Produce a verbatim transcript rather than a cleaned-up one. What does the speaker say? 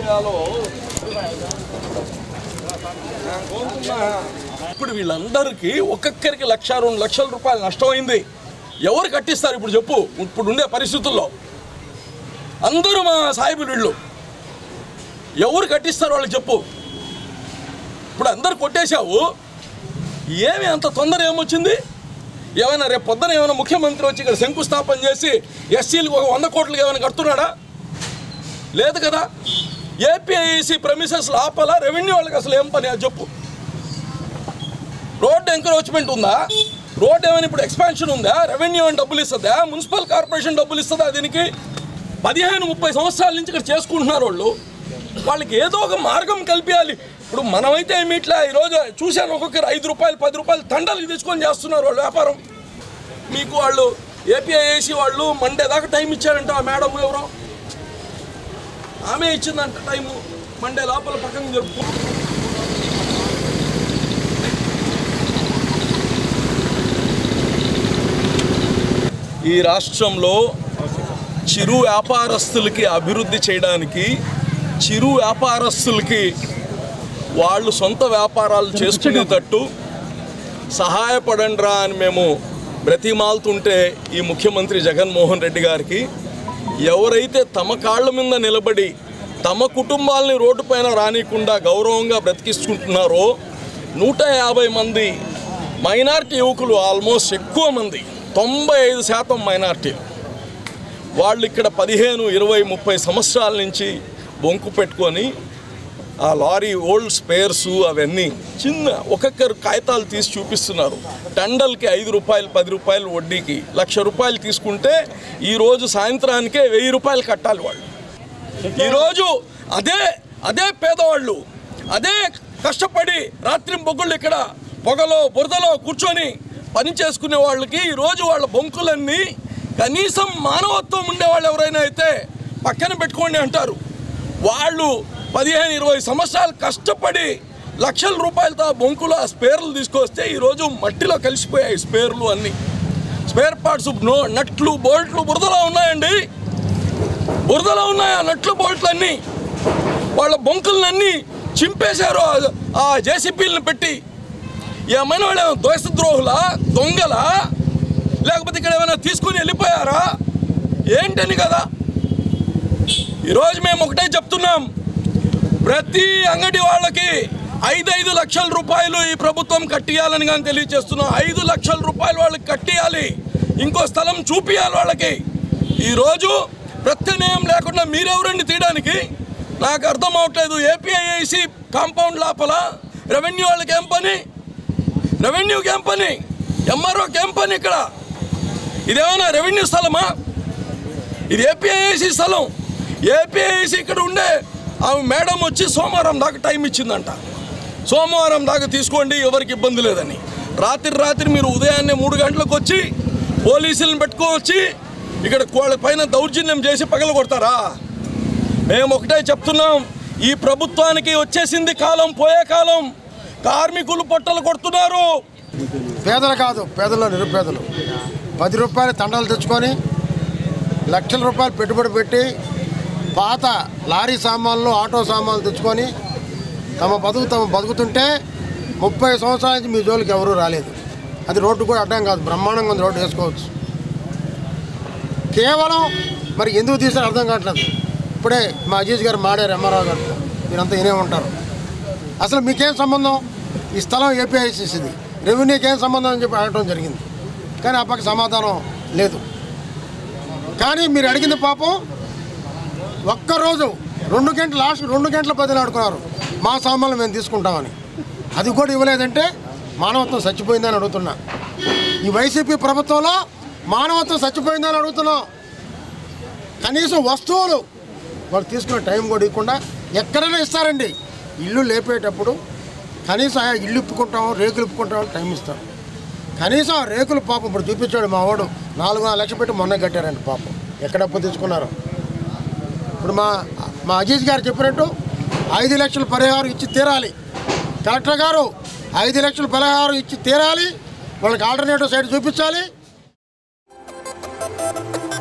ఇప్పుడు వీళ్ళందరికీ ఒక్కొక్కరికి లక్ష రెండు లక్షల రూపాయలు నష్టమైంది. ఎవరు కట్టిస్తారు ఇప్పుడు చెప్పు? ఇప్పుడు ఉండే పరిస్థితుల్లో అందరూ మా సాయిబులు వీళ్ళు ఎవరు కట్టిస్తారు వాళ్ళకి చెప్పు? ఇప్పుడు అందరు కొట్టేశావు, ఏమి అంత తొందర ఏమొచ్చింది? ఏమైనా రేపు పొద్దున ఏమైనా ముఖ్యమంత్రి వచ్చి ఇక్కడ శంకుస్థాపన చేసి ఎస్సీలకు ఒక వంద కోట్లకి ఏమైనా కడుతున్నాడా? లేదు కదా. ఏపీఐసి ప్రెమిసెస్ లోపల రెవెన్యూ వాళ్ళకి అసలు ఏం పని అది చెప్పు? రోడ్డు ఎంకరేజ్మెంట్ ఉందా? రోడ్డు ఏమైనా ఇప్పుడు ఎక్స్పాన్షన్ ఉందా? రెవెన్యూ అని డబ్బులు ఇస్తుందా? మున్సిపల్ కార్పొరేషన్ డబ్బులు ఇస్తుందా? దీనికి పదిహేను ముప్పై సంవత్సరాల నుంచి ఇక్కడ చేసుకుంటున్నారు వాళ్ళు. వాళ్ళకి ఏదో ఒక మార్గం కల్పించాలి. ఇప్పుడు మనమైతే ఏమి ఇట్లా ఈరోజు చూశాను, ఒక్కొక్కరు ఐదు రూపాయలు పది రూపాయలు తండలకి తెచ్చుకొని చేస్తున్నారు వాళ్ళు వ్యాపారం. మీకు వాళ్ళు ఏపీఐఏసీ వాళ్ళు మండే దాకా టైం ఇచ్చారంట. ఆ మేడం ఎవరో ఆమె ఇచ్చిందంట టైము, మండే లోపల పక్కన జరుపు. ఈ రాష్ట్రంలో చిరు వ్యాపారస్తులకి అభివృద్ధి చేయడానికి, చిరు వ్యాపారస్తులకి వాళ్ళు సొంత వ్యాపారాలు చేసుకునేటట్టు సహాయపడండిరా అని మేము బ్రతిమాలుతుంటే ఈ ముఖ్యమంత్రి జగన్మోహన్ రెడ్డి గారికి ఎవరైతే తమ కాళ్ళ మీద నిలబడి తమ కుటుంబాలని రోడ్డు పైన రానికుండా గౌరవంగా బ్రతికించుకుంటున్నారో నూట యాభై మంది మైనారిటీ యువకులు, ఆల్మోస్ట్ ఎక్కువ మంది, తొంభై ఐదు శాతం మైనారిటీ వాళ్ళు ఇక్కడ పదిహేను ఇరవై ముప్పై సంవత్సరాల నుంచి బొంకు పెట్టుకొని ఆ లారీ ఓల్డ్ స్పేర్సు అవన్నీ చిన్న ఒక్కొక్కరు కాగితాలు తీసి చూపిస్తున్నారు. టండల్కి ఐదు రూపాయలు పది రూపాయలు వడ్డీకి లక్ష రూపాయలు తీసుకుంటే ఈరోజు సాయంత్రానికే వెయ్యి రూపాయలు కట్టాలి వాళ్ళు. ఈరోజు అదే అదే పేదవాళ్ళు అదే కష్టపడి రాత్రి బొగ్గుళ్ళు ఇక్కడ పొగలో బురదలో కూర్చొని పని చేసుకునే వాళ్ళకి ఈరోజు వాళ్ళ బొంకులన్నీ కనీసం మానవత్వం ఉండేవాళ్ళు ఎవరైనా అయితే పక్కన పెట్టుకోండి అంటారు. వాళ్ళు పదిహేను ఇరవై సంవత్సరాలు కష్టపడి లక్షల రూపాయలతో బొంకులు ఆ స్పేర్లు తీసుకొస్తే ఈరోజు మట్టిలో కలిసిపోయాయి స్పేర్లు అన్నీ. స్పేర్ పార్ట్స్ నో నట్లు బోల్ట్లు బురదలో ఉన్నాయండి, బురదలో ఉన్నాయి ఆ నట్లు బోల్ట్లు అన్నీ. వాళ్ళ బొంకులన్నీ చింపేశారు ఆ జేసీబీలను పెట్టి. ఏమైనా వాళ్ళు ఏమైనా దోషద్రోహులా, దొంగలా, లేకపోతే ఇక్కడ ఏమైనా తీసుకుని వెళ్ళిపోయారా ఏంటని కదా. ఈరోజు మేము ఒకటే చెప్తున్నాం, ప్రతి అంగడి వాళ్ళకి ఐదు ఐదు లక్షల రూపాయలు ఈ ప్రభుత్వం కట్టియాలని కానీ తెలియజేస్తున్నాం. ఐదు లక్షల రూపాయలు వాళ్ళకి కట్టియాలి, ఇంకో స్థలం చూపియాలి వాళ్ళకి. ఈరోజు ప్రత్యామ్నాయం లేకుండా మీరెవరండి తీయడానికి? నాకు అర్థం అవట్లేదు. ఏపీఐఐసి కాంపౌండ్ లోపల రెవెన్యూ వాళ్ళకి ఏం పని? రెవెన్యూకి ఏం పని? ఎంఆర్ఓకి ఏం పని? ఇక్కడ ఇదేమన్నా రెవెన్యూ స్థలమా? ఇది ఏపీఐఐసి స్థలం. ఏపీఐసి ఇక్కడ ఉండే ఆమె మేడం వచ్చి సోమవారం దాకా టైం ఇచ్చిందంట. సోమవారం దాకా తీసుకోండి, ఎవరికి ఇబ్బంది లేదని. రాత్రి రాత్రి మీరు ఉదయాన్నే మూడు గంటలకు వచ్చి పోలీసులను పెట్టుకోవచ్చి ఇక్కడ వాళ్ళ పైన దౌర్జన్యం చేసి పగలు కొడతారా? మేము ఒకటే చెప్తున్నాం, ఈ ప్రభుత్వానికి వచ్చేసింది కాలం, పోయే కాలం. కార్మికులు పొట్టలు కొడుతున్నారు. పేదలు కాదు, పేదలు నిరుపేదలు పది రూపాయలు తండాలు తెచ్చుకొని లక్షల రూపాయలు పెట్టుబడి పెట్టి పాత లారీ సామాన్లు ఆటో సామాన్లు తెచ్చుకొని తమ బతుకు తమ బతుకుతుంటే ముప్పై సంవత్సరాల నుంచి మీ జోలికి ఎవరూ రాలేదు. అది రోడ్డు కూడా అడ్డం కాదు, బ్రహ్మాండంగా ఉంది, రోడ్డు వేసుకోవచ్చు. కేవలం మరి ఎందుకు తీసారో అర్థం కావట్లేదు. ఇప్పుడే మా అజీజ్ గారు మాడారు, ఎంఆర్ఓ గారు, మీరంతా వినే ఉంటారు. అసలు మీకేం సంబంధం? ఈ స్థలం ఏపీఐసీసీది, రెవెన్యూకి ఏం సంబంధం అని చెప్పి అడగడం జరిగింది. కానీ ఆ పక్క సమాధానం లేదు. కానీ మీరు అడిగింది పాపం ఒక్కరోజు రెండు గంటలు లాస్ట్ రెండు గంటల పదిలు ఆడుకున్నారు, మా సామాన్లు మేము తీసుకుంటామని. అది కూడా ఇవ్వలేదంటే మానవత్వం చచ్చిపోయిందని అడుగుతున్నా. ఈ వైసీపీ ప్రభుత్వంలో మానవత్వం చచ్చిపోయిందని అడుగుతున్నాం. కనీసం వస్తువులు వాళ్ళు తీసుకునే టైం కూడా ఇవ్వకుండా ఎక్కడైనా ఇస్తారండి. ఇల్లు లేపేటప్పుడు కనీసం ఇల్లు ఇప్పుకుంటాం, రేకులు ఇప్పుకుంటాం టైం ఇస్తాం. కనీసం రేకులు పాపం ఇప్పుడు చూపించాడు మా వాడు, నాలుగున్నర లక్షలు పెట్టి మొన్న కట్టారండి పాపం. ఎక్కడ అప్పు తీసుకున్నారు? ఇప్పుడు మా మా అజీజ్ గారు చెప్పినట్టు ఐదు లక్షల పరిహారం ఇచ్చి తీరాలి. కలెక్టర్ గారు ఐదు లక్షల పరిహారం ఇచ్చి తీరాలి. వాళ్ళకి ఆల్టర్నేటివ్ సైడ్ చూపించాలి.